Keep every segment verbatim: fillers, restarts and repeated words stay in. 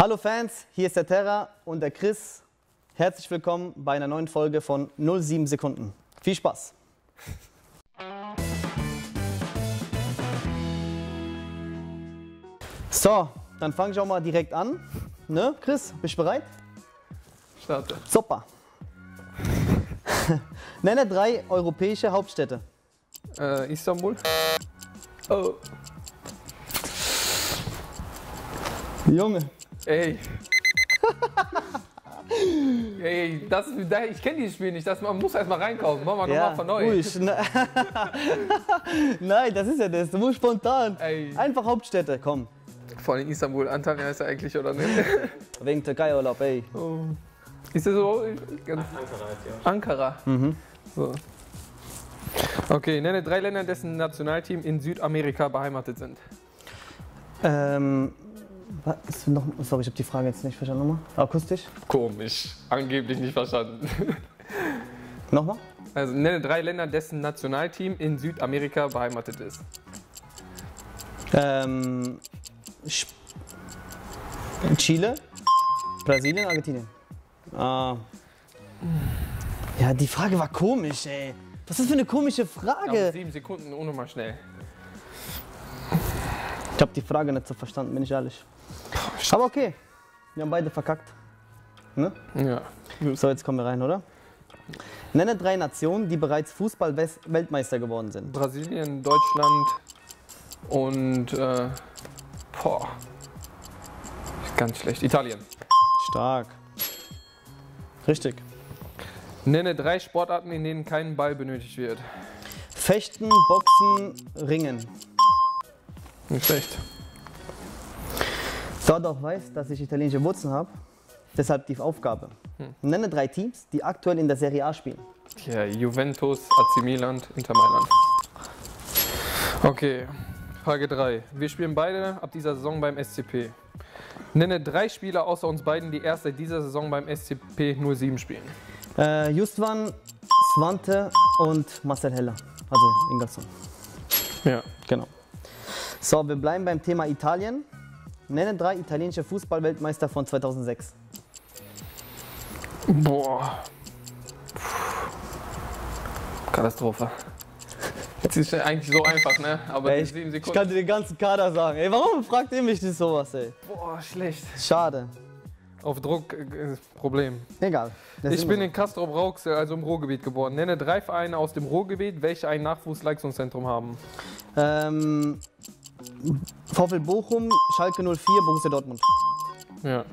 Hallo Fans, hier ist der Terra und der Chris. Herzlich willkommen bei einer neuen Folge von null sieben Sekunden. Viel Spaß! So, dann fange ich auch mal direkt an. Ne, Chris, bist du bereit? Starte. Super. Nenne drei europäische Hauptstädte. Äh, Istanbul. Oh. Junge. Ey. Ey, das, ich kenne dieses Spiel nicht. Das, man muss erst mal reinkommen. Machen wir Ja, nochmal von neu. ruhig. Nein, das ist ja das. Du musst spontan. Ey. Einfach Hauptstädte, komm. Vor allem Istanbul. Antalya ist er eigentlich, oder nicht? Wegen Türkei-Urlaub, ey. Oh. Ist das so? Ganz Ankara. Mhm. So. Okay, nenne drei Länder, dessen Nationalteam in Südamerika beheimatet sind. Ähm, was ist noch, sorry, ich habe die Frage jetzt nicht verstanden. Nochmal. Akustisch? Komisch. Angeblich nicht verstanden. Nochmal? Also nenne drei Länder, dessen Nationalteam in Südamerika beheimatet ist. Ähm, Chile, Brasilien, Argentinien. Ah. Ja, die Frage war komisch, ey. Was ist das für eine komische Frage? Ja, sieben Sekunden, ohne mal schnell. Ich habe die Frage nicht so verstanden, bin ich ehrlich. Aber okay, wir haben beide verkackt. Ne? Ja. So, jetzt kommen wir rein, oder? Nenne drei Nationen, die bereits Fußball-Weltmeister geworden sind. Brasilien, Deutschland und äh, boah, ganz schlecht. Italien. Stark. Richtig. Nenne drei Sportarten, in denen kein Ball benötigt wird. Fechten, Boxen, Ringen. Nicht schlecht. Da du auch weißt, dass ich italienische Wurzeln habe, deshalb die Aufgabe. Hm. Nenne drei Teams, die aktuell in der Serie A spielen. Ja, Juventus, A C Milan, Inter Mailand. Okay, Frage drei. Wir spielen beide ab dieser Saison beim S C P. Nenne drei Spieler außer uns beiden, die erst seit dieser Saison beim S C P null sieben spielen. Äh, Justwan, Svante und Marcel Heller, also Ingerson. Ja. Genau. So, wir bleiben beim Thema Italien. Nenne drei italienische Fußball-Weltmeister von zweitausendsechs. Boah. Puh. Katastrophe. Jetzt ist ja eigentlich so einfach, ne? Aber Ey, die ich, sieben ich Sekunden. kann dir den ganzen Kader sagen. Ey, warum fragt ihr mich nicht sowas, ey? Boah, schlecht. Schade. Auf Druck äh, Problem. Egal. Das Ich ist bin immer in Castrop-Rauxel, also im Ruhrgebiet geboren. Nenne drei Vereine aus dem Ruhrgebiet, welche ein Nachwuchsleistungszentrum haben. so. Ähm, VfL Bochum, Schalke null vier, Borussia Dortmund. Ja.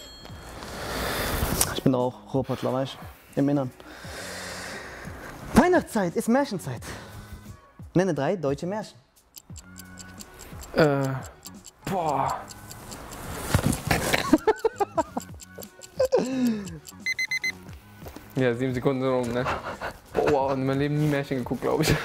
Ich bin auch Ruhrpottler, weißt du? Im Innern. Weihnachtszeit ist Märchenzeit. Nenne drei deutsche Märchen. Äh, boah. Ja, sieben Sekunden sind um, ne? Boah, in meinem Leben nie Märchen geguckt, glaube ich.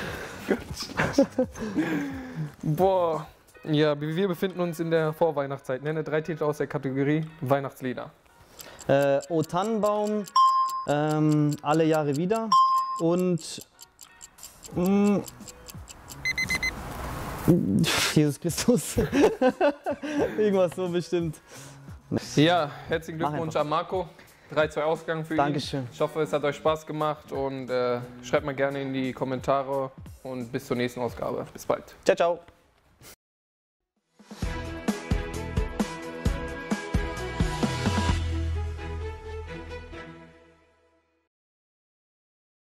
Boah. Ja, wir befinden uns in der Vorweihnachtszeit. Nenne drei Titel aus der Kategorie Weihnachtslieder. Äh, O Tannenbaum, ähm, Alle Jahre wieder und mh, Jesus Christus. Irgendwas so bestimmt. Ja, herzlichen Mach Glückwunsch einfach. an Marco. drei zwei Ausgang für ihn. Dankeschön. Ich hoffe, es hat euch Spaß gemacht und äh, schreibt mal gerne in die Kommentare und bis zur nächsten Ausgabe. Bis bald. Ciao, ciao.